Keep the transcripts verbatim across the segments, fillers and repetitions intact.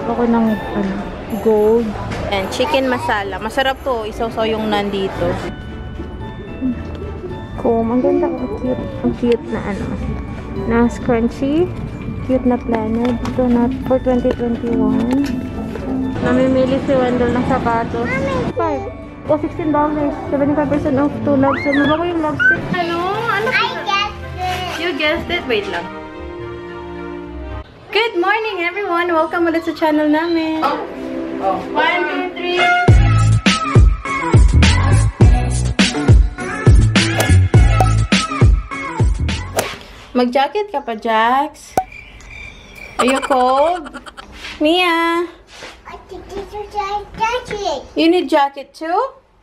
naghanap ako ng ano, gold. And chicken masala. Masarap to. Isaw-saw yung nandito. Comb. Ang ganda. Ang cute. Ang cute na ano. Na scrunchy. Cute na planet. Ito na for twenty twenty-one. Namimili si Wendell ng sapatos. five. O, sixteen dollars. seventy-five percent off to lobster. Maba ko yung lobster. Ano? Ano? I guessed it. You guessed it? Wait lang. Good morning, everyone! Welcome ulit sa channel namin. Oh. Oh. One, two, three. Mag-jacket ka pa, Jax? Are you cold? Mia? I think it's a jacket. You need jacket too?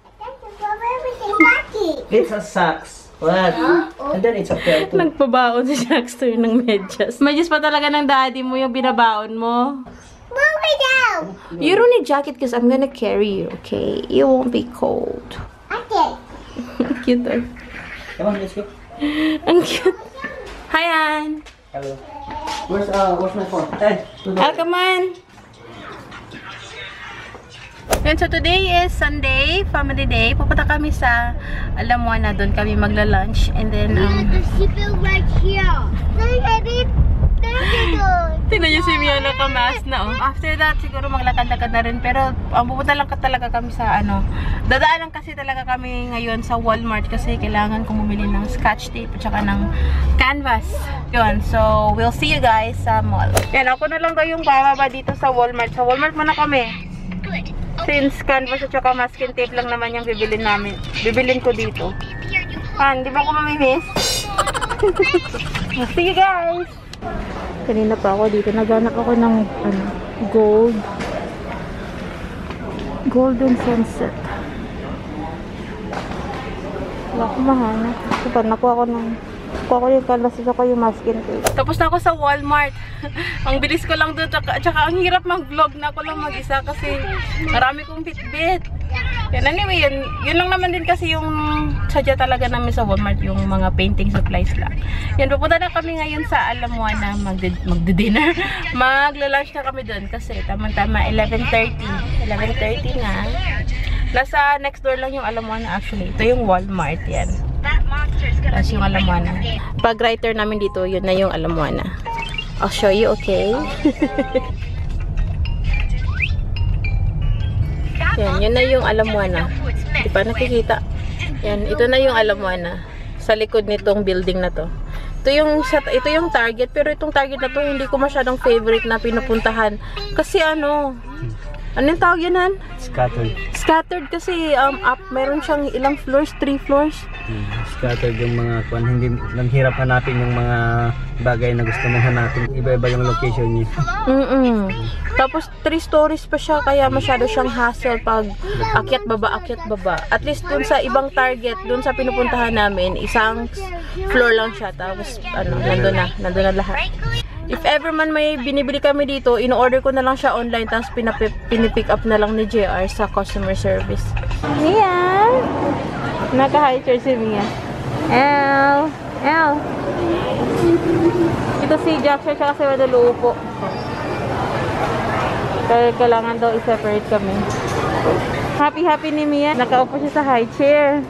It's a socks. What? Huh? And then it's a pair too. Nagpabaon si Jackster ng medyas. Medyas pa talaga ng daddy mo yung binabaon mo. Mommy down. You don't need jacket because I'm gonna carry you, okay? You won't be cold. Okay. Cute. Oh. Come on, let's go. Ang cute. Hi, Ann. Hello. Where's uh where's my phone? Hey, Al, come on. And so today is Sunday, family day. Pupunta kami sa Alamoana, doon kami magla-lunch. And then, um... The seatbelt right here. Look at it. Tingnan niyo si Mia naka-mask na, oh. After that, siguro maglakad-lakad na rin. Pero, um, pupunta lang ka talaga kami sa, ano, dadaan lang kasi talaga kami ngayon sa Walmart kasi kailangan kong bumili ng scotch tape at saka ng canvas. Yun. So, we'll see you guys sa mall. Yan, ako na lang daw yung bababa dito sa Walmart. Sa Walmart muna kami. Since canvas at saka masking tape lang naman yung bibilin namin. Bibilin ko dito. Han, di ba ako mamimiss? See you guys! Kanina pa ako dito. Naghanap ako ng ano, gold. Golden sunset. Wala ko mahanap. Super, nakuha ko ng nakuha ko yung canvas at saka yung masking tape. Tapos na ako sa Walmart. Ang bilis ko lang doon. Tsaka, tsaka ang hirap mag-vlog na ako lang mag-isa kasi marami kong bitbit. Yan, anyway, yun, yun lang naman din kasi yung sadya talaga namin sa Walmart, yung mga painting supplies lang. Yan, pupunta na kami ngayon sa Alamoana, magde-dinner. Magla-lunch na kami doon kasi tama-tama eleven thirty. eleven thirty na. Nasa next door lang yung Alamoana actually. Ito yung Walmart, yan. Tapos yung Alamoana. Pag writer namin dito, yun na yung Alamoana. I'll show you, okay? Yan, yun na yung Alamoana. Di pa nakikita. Yan, ito na yung Alamoana. Sa likod nitong building na to. Ito yung, ito yung Target, pero itong Target na to, hindi ko masyadong favorite na pinupuntahan. Kasi ano, ano yung tawag yan, Han? Scattered. Scattered kasi um, up, meron siyang ilang floors, three floors. Hmm, scattered yung mga kwan, hindi lang hirap hanapin yung mga bagay na gusto mong hanapin. Iba-iba yung location niya. Mm-mm. Tapos three stories pa siya, kaya masyado siyang hassle pag akyat baba, akyat baba. At least dun sa ibang Target, dun sa pinupuntahan namin, isang floor lang siya. Tapos ano, nandun na, nandun na lahat. If ever man may binibili kami dito, in-order ko na lang siya online, tapos pinipick up na lang ni J R sa customer service. Mia! Naka-high-chair si Mia. El! El! Ito si Jackson siya kasi madulupo. Kaya kailangan daw i-separate kami. Happy-happy ni Mia. Nakaupo siya sa high chair.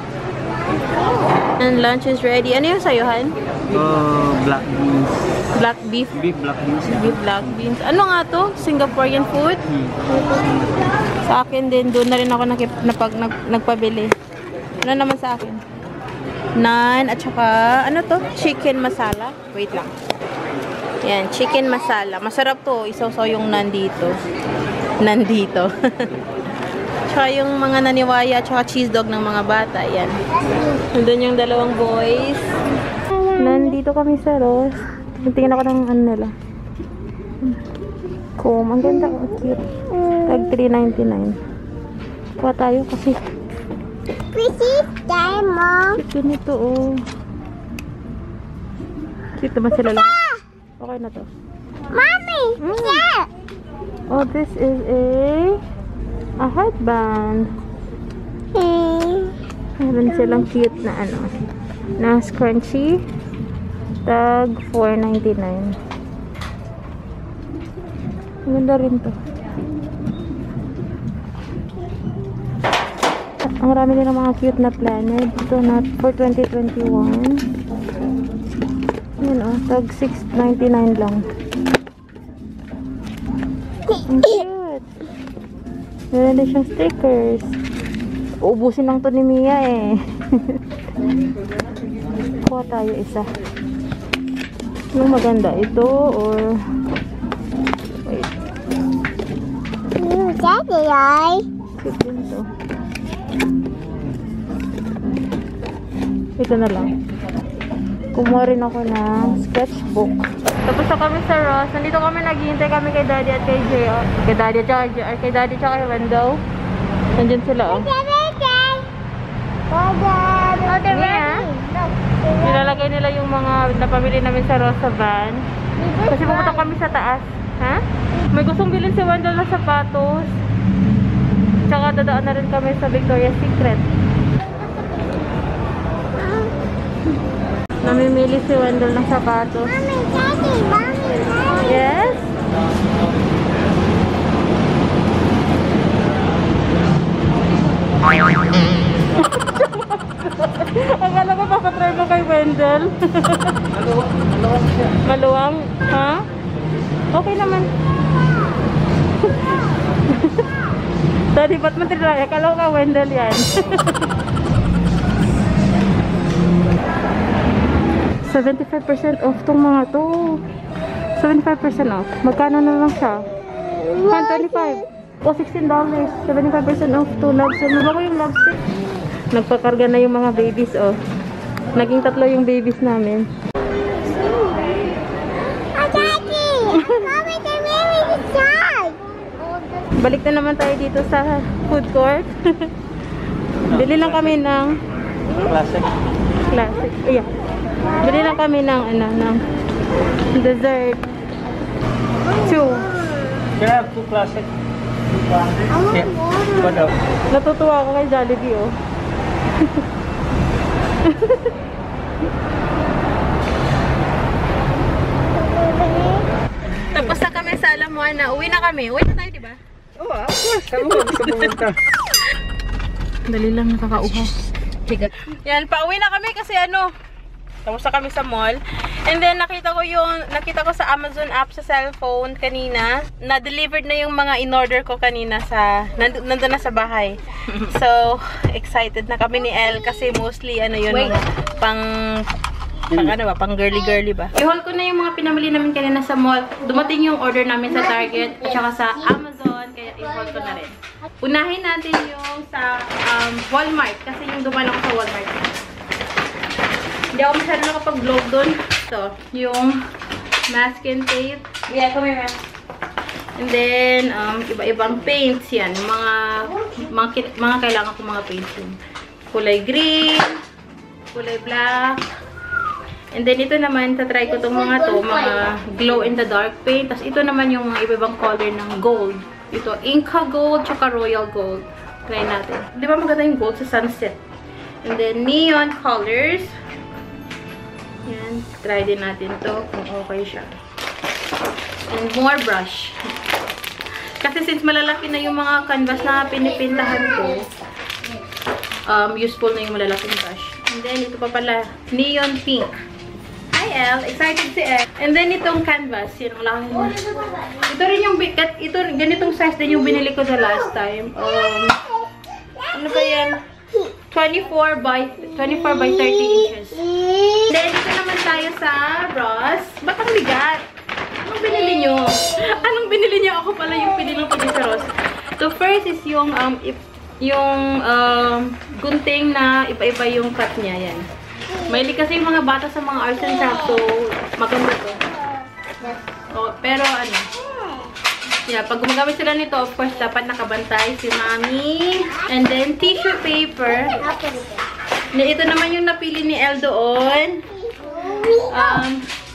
And lunch is ready. Ano yung sayo, Han? Oh, black beans. Black beef. Beef black beans. Yeah. Beef black beans. Ano nga to? Singaporean food? Hmm. Sa akin din, doon na rin ako nakip, napag, nag, nagpabili. Ano naman sa akin? Naan at saka, ano to? Chicken masala. Wait lang. Yan, chicken masala. Masarap to. Isaw-saw yung nandito. Nandito. Tsaka yung mga naniwaya, tsaka cheese dog ng mga bata. Yan. Nandun yung dalawang boys. Nandito kami sa Ross. Tingnan ako ng ano nila. Comb. Ang ganda. Ang cute. Tag three ninety-nine. Kuha tayo kasi. Pretty time, Mom. Cute ganito, oh. Cute naman sila lang. Okay na to. Mommy, Mm. yeah. Oh, this is a a headband. Hey. Meron silang cute na ano. Na scrunchy. Tag four ninety-nine. Ganda rin to. Ang marami din ng mga cute na planet. Ito na for twenty twenty-one. Yan o, tag six ninety-nine lang. Ang cute. Meron din siyang stickers. Uubusin lang to ni Mia eh. Kuha tayo isa. Anong maganda? Ito or... Wait. Mm, daddy, ay. Cute din to. Ito na lang. Kumuha rin ako ng sketchbook. Tapos na kami sa Ross. Nandito kami naghihintay kami kay Daddy at kay J. Kay Daddy at kay J. Kay Daddy at kay Wendell. Nandiyan sila oh. Mia, nilalagay nila yung mga napamili namin sa Ross sa van. Kasi pumunta kami sa taas. Ha? May gustong bilhin si Wendell na sapatos. Tsaka dadaan na rin kami sa Victoria's Secret. Namimili si Wendell ng sapatos. Mommy, daddy, mommy, daddy. Yes? Akala ko papatry mo kay Wendell. Maluwang siya. Maluwang? Ha? Okay naman. Daddy, ba't mo tinry? Akala ko ka Wendell yan. seventy-five percent off tong mga to. seventy-five percent off. Magkano na lang siya? one twenty-five. O, sixteen dollars. seventy-five percent off to lobster. Mabago yung lobster. Nagpakarga na yung mga babies, oh. Naging tatlo yung babies namin. Oh, daddy. Mommy, the baby is shark. Balik na naman tayo dito sa food court. Bili lang kami ng Classic. classic. Ayan. Bili lang kami ng ano, ng dessert. Two. Can I have two classic? Yeah. What else? Natutuwa ako kay Jollibee, oh. Tapos na kami sa Alamoana na. Uwi na kami. Uwi na tayo, di ba? Oh, of course. Saan mo gusto pumunta? Dali lang, nakakauhaw. Yan, pauwi na kami kasi ano, tapos na kami sa mall. And then, nakita ko yung, nakita ko sa Amazon app sa cellphone kanina, na-delivered na yung mga in-order ko kanina sa, nand nandun na sa bahay. So, excited na kami ni Elle kasi mostly, ano yun, pang, pang ano ba, pang girly-girly ba. I-haul ko na yung mga pinamili namin kanina sa mall. Dumating yung order namin sa Target at saka sa Amazon, kaya i-haul ko na rin. Unahin natin yung sa um, Walmart kasi yung duman ako sa Walmart. Hindi ako masyado nakapag-vlog doon. So, yung masking tape. Yeah, come here. And then, um, iba-ibang paints yan. Mga, mga, mga kailangan ko mga paints yun. Kulay green, kulay black. And then, ito naman, tatry ko itong mga to, mga glow-in-the-dark paint. Tapos, ito naman yung mga iba-ibang color ng gold. Ito, Inca Gold, tsaka Royal Gold. Try natin. Di ba maganda yung gold sa sunset? And then, neon colors. Yan. Try din natin to kung okay siya. And more brush. Kasi since malalaki na yung mga canvas na pinipintahan ko, um, useful na yung malalaking brush. And then, ito pa pala, neon pink. Hi, Elle. Excited si Elle. And then, itong canvas. Yan, wala kang... Ito rin yung... Ito, ganitong size din yung binili ko the last time. Um, ano ba yan? twenty-four by thirty inches. Then, dito naman tayo sa Ross. Ba't ang bigat? Anong binili nyo? Anong binili nyo? Ako pala yung pinilang pili sa Ross. So, first is yung, um, yung, um, gunting na iba-iba yung cut niya. Yan. Mahilig kasi yung mga bata sa mga arts and crafts. So, maganda to. Oh, pero, ano, yeah, pag gumagamit sila nito, of course, dapat nakabantay si Mami. And then, tissue paper. Ito naman yung napili ni Elle doon. Um,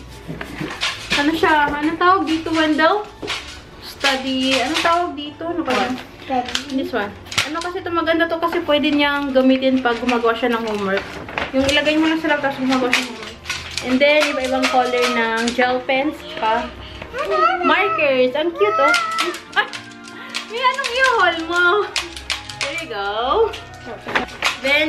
ano siya? Ano tawag dito, Wendell? Study. Ano tawag dito? Ano ba? This one. Ano kasi ito maganda to kasi pwede niyang gamitin pag gumagawa siya ng homework. Yung ilagay mo lang sa lab tapos gumagawa siya ng homework. And then, iba-ibang color ng gel pens. Pa. Markers. Ang cute, oh.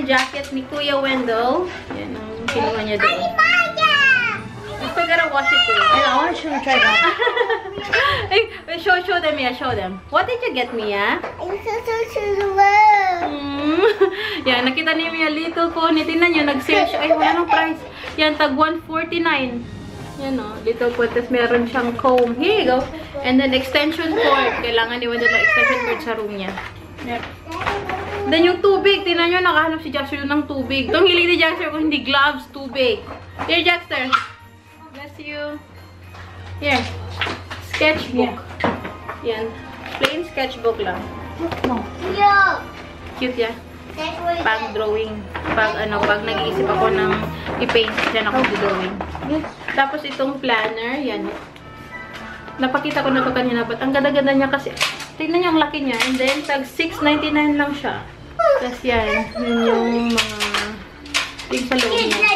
jacket ni Kuya Wendell. Yan ang kinuha niya doon. I gotta wash it too. I want you to try that. Hey, show, show them, Mia. Show them. What did you get, Mia? I'm so so so low. Mm. Yan, nakita ni Mia little pony. Tingnan nyo, nag-sale siya. Ay, wala nang price. Yan, tag one forty-nine. Yan o, little pony. Tapos meron siyang comb. Here you go. And then extension cord. Kailangan ni Wendell ng extension cord sa room niya. Yep. Then yung tubig. Tingnan nyo, nakahanap si Jackster ng tubig. Itong hilig ni Jackster kung hindi gloves, tubig. Here, Jackster. Bless you. Here. Sketchbook. Yeah. Yan. Plain sketchbook lang. No. Yo. Cute yan. That's what Pag drawing. Pag ano, pag nag-iisip ako ng i-paint, dyan ako drawing. Tapos itong planner, yan. Napakita ko na to kanina, but ang ganda-ganda niya kasi, tignan niyo ang laki niya. And then, tag six ninety-nine lang siya. Tapos yan, yun yung mga yung sa loob niya.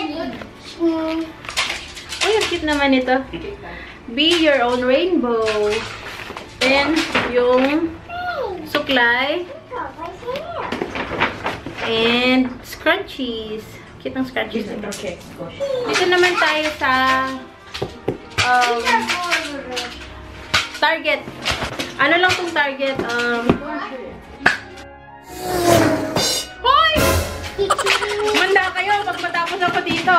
Uy, ang cute naman ito. Be your own rainbow. Then, yung suklay. And scrunchies. Cute ng scrunchies. Okay. Dito naman tayo sa um, Target. Ano lang tong Target? Um, Hoy! Manda kayo pag matapos ako dito.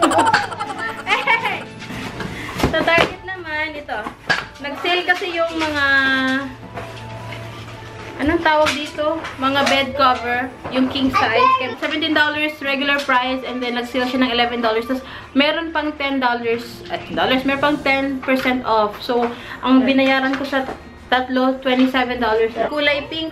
Hey! Sa Target naman, ito. Nag-sale kasi yung mga anong tawag dito? Mga bed cover. Yung king size. seventeen dollars regular price. And then nag-sale siya ng eleven dollars. Tapos meron pang ten dollars. At dollars. Meron pang ten percent off. So, ang binayaran ko sa tatlo, twenty-seven dollars. Kulay pink.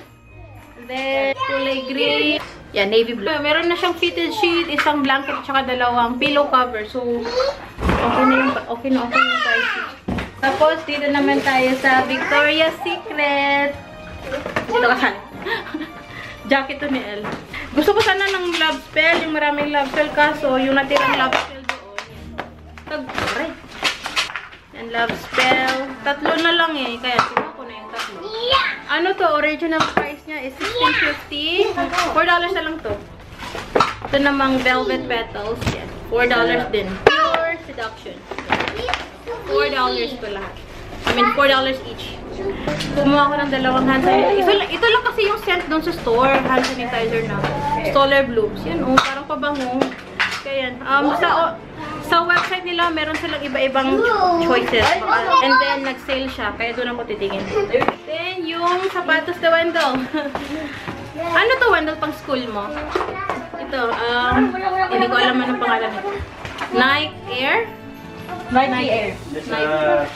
Then, kulay green. Yan, navy blue. Meron na siyang fitted sheet, isang blanket, tsaka dalawang pillow cover. So, okay na yung, okay na okay yung price. Tapos, dito naman tayo sa Victoria's Secret. Dito ka sana. Jacket to ni Elle. Gusto ko sana ng love spell, yung maraming love spell, kaso yung natirang love spell doon. Tag-aray. Yan, love spell. Tatlo na lang eh, kaya tingnan ko na yung tatlo. Ano to? Original price niya is sixteen fifty. four dollars na lang to. Ito namang velvet petals. Yan. four dollars din. Pure seduction. four dollars ito lahat. I mean, four dollars each. Kumuha ko ng dalawang hand sanitizer. Ito, ito lang kasi yung scent doon sa store. Hand sanitizer na. Stoller Blooms. Yan, oh, parang pabango. Kaya yan. Um, sa, oh, sa website nila, meron silang iba-ibang choices. And then, nag-sale siya. Kaya doon ako titingin. Then, yung sapatos na Wendell. Ano to, Wendell, pang school mo? Ito, um, hindi ko alam anong pangalan nito. Nike Air? Nike Air. Nike.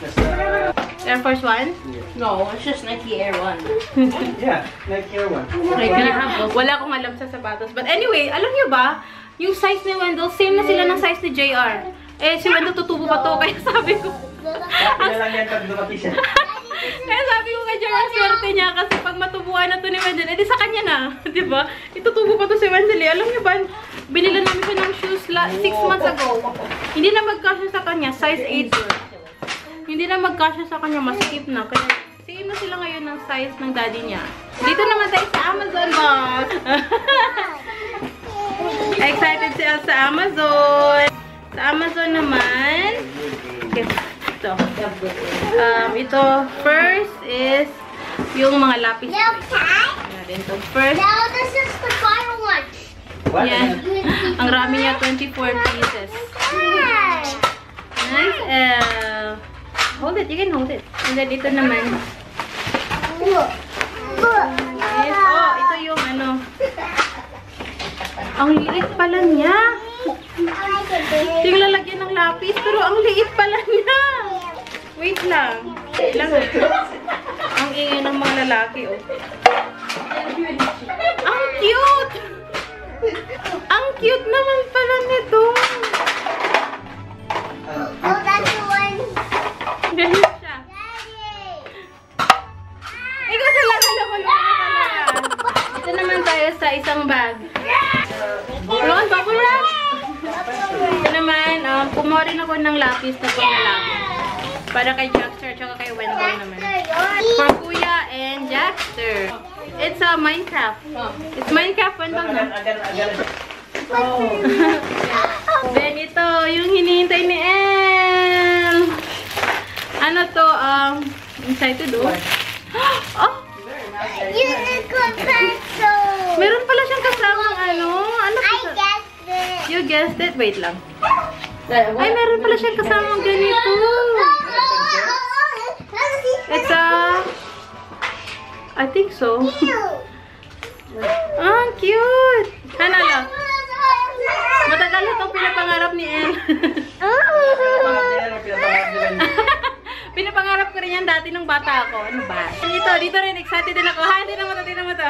Air Force One? No, it's just Nike Air One. Yeah, like Air One. Wala akong alam sa sapatos. But anyway, alam niyo ba, yung size ni Wendell, same na sila ng size ni J R. Eh, si Wendell tutubo pa to, kaya sabi ko. Kaya lang yan pag lumaki siya. Kaya sabi ko kay J R, swerte niya kasi pag matubuan na to ni Wendell, edi sa kanya na. Diba? Itutubo pa to si Wendell. Eh. Alam niyo ba, binila namin siya ng shoes six months ago. Hindi na magkasya sa kanya, size eight. Hindi na magkasya sa kanya, masikip na. Kaya same na sila ngayon ng size ng daddy niya. Dito naman tayo sa Amazon box. Excited siya sa Amazon. Sa Amazon naman, ito. Um, ito, first is yung mga lapis. Natin to. First, No, this is the final one. What? yan. Ang rami niya, twenty-four pieces. Nice. Uh, hold it, you can hold it. And then ito naman. Look. Look. Yes. Oh, ito yung ano. Ang liit pala niya. Yung lalagyan ng lapis, pero ang liit pala niya. Wait lang. Wait lang. Ang ingay ng mga lalaki, oh. Ang cute! Ang cute naman pala nito. Oh, that's the one. Ganyan siya. Ikaw sa lang, alam mo lang talaga. Ito naman tayo sa isang bag. Ron, bubble wrap! Ito naman, um, kumuha rin ako ng lapis na panglalaki. Para kay Jackster, tsaka kay Wendell naman. For Kuya and Jackster. It's a Minecraft. It's Minecraft one bang na? Then ito, yung hinihintay ni El. Ano to? Um, excited oh. Oh! Unicorn pencil. Meron pala siyang kasamang ano? Ano I pa? guessed it. You guessed it. Wait lang. Ay, meron pala siyang kasamang ganito. It's a... I think so. Ah, cute! Hanala. Matagal na itong pinapangarap ni El. Pinapangarap ko rin yan dati nung bata ako. Ano ba? Dito, dito rin. Excited din ako. Ha, tingnan mo to, tingnan mo to.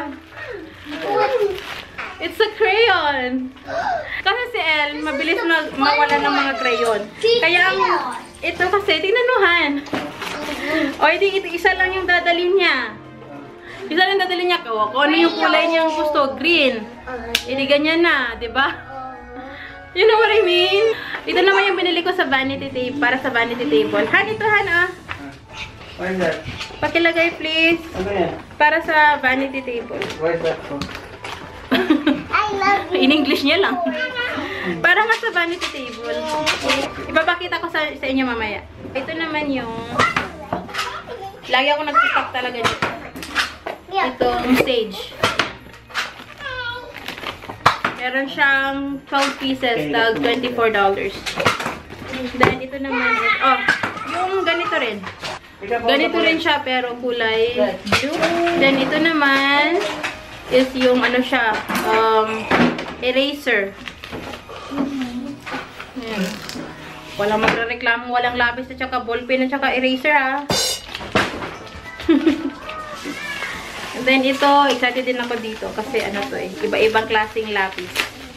It's a crayon. Kasi si El, mabilis mag mawala ng mga crayon. Kaya ang, ito kasi, tingnan mo, Han. O, hindi, ito isa lang yung dadalhin niya. Isa lang dadalhin niya. Kung ano yung kulay niyang gusto, green. Hindi ganyan na, di ba? You know what I mean? Ito naman yung binili ko sa vanity table, para sa vanity table. Han, ito, Han, ah. What is that? Pakilagay, please. Ano yan? Para sa vanity table. What is that for? I love you. In English niya lang. Para nga sa vanity table. Ipapakita ko sa, sa inyo mamaya. Ito naman yung... Lagi ako nagsistock talaga nito. Itong sage. Meron siyang twelve pieces, tag twenty-four dollars. Then, ito naman is... Oh, yung ganito rin. Ganito rin siya, pero kulay blue. Then, ito naman is yung ano siya, um, eraser. Ayan. Walang magre-reklamo, walang lapis at saka ballpen at saka eraser, ha. And then, ito, excited din ako dito kasi ano to eh, iba-ibang klaseng lapis.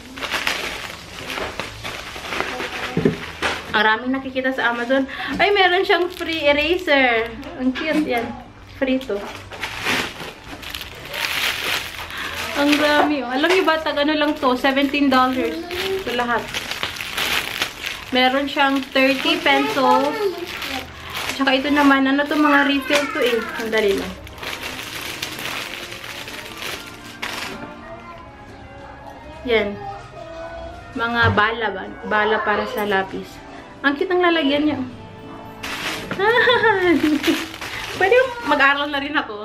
Ang raming nakikita sa Amazon. Ay, meron siyang free eraser. Ang cute yan. Free to. Ang dami. Oh. Alam niyo ba, tag ano lang to? seventeen dollars. Ito lahat. Meron siyang thirty pencils. Tsaka ito naman, ano to, mga refill to eh. Ang dali lang. Yan. Mga bala ba? Bala para sa lapis. Ang cute ng lalagyan niya. Pwede mag-aral na rin ako.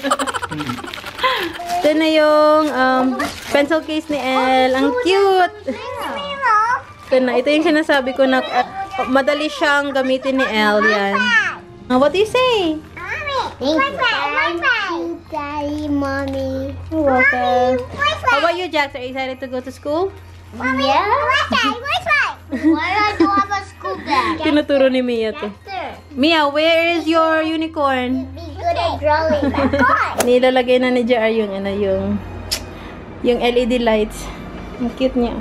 Ito na yung um, pencil case ni Elle. Ang cute! Ito na. Ito yung sinasabi ko na uh, madali siyang gamitin ni Elle. Yan. Uh, what do you say? Thank you, Daddy, Mommy. You're welcome. How about you, Jax? Are you excited to go to school? Yeah. Why I don't have a school bag? Tinuturo ni Mia to. Mia, where is your unicorn? Be good at drawing. Nilalagay na ni J R yung ano yung yung L E D lights. Ang cute niya.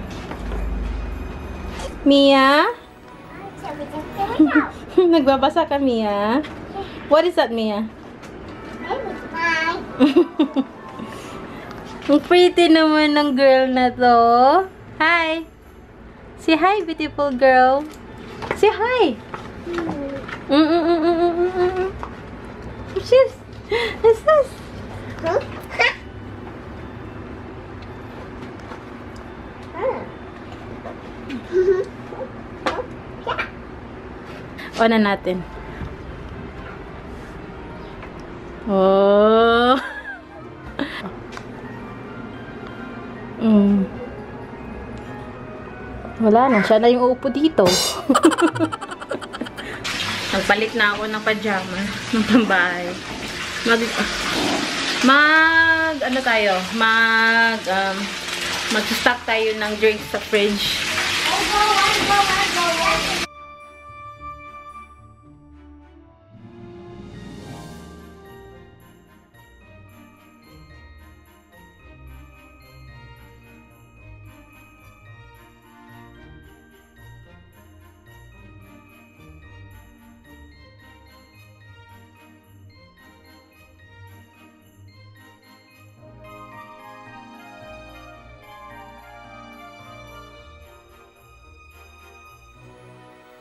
Mia? Nagbabasa ka, Mia? What is that, Mia? Hi. Ang pretty naman ng girl na to. Hi. Say hi, beautiful girl. Say hi. Mm mm mm mm mm mm mm. She's, what's this? Huh? On na natin. Oh. Mm. Wala na. Siya na yung uupo dito. Nagpalit na ako ng pajama ng pambahay. Mag mag ano tayo? Mag um, mag-stock tayo ng drinks sa fridge.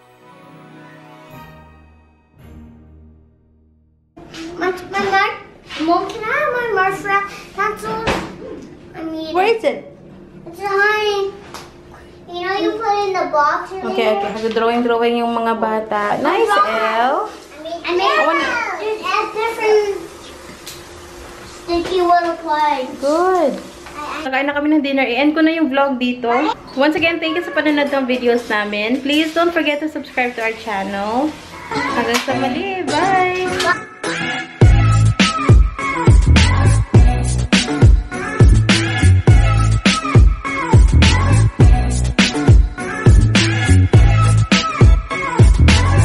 What's my mark? Mom, can I have my marshmallow pencils? I need Where is it? It's behind. You know, you put it in the box. or Okay, okay. Nag-drawing-drawing yung mga bata. Nice, Elle. I made I wanna- Just add different sticky little flags. Good. Nakain na kami ng dinner. I-end ko na yung vlog dito. Once again, thank you sa panonood ng videos namin. Please don't forget to subscribe to our channel. Hanggang sa mali. Bye! Bye.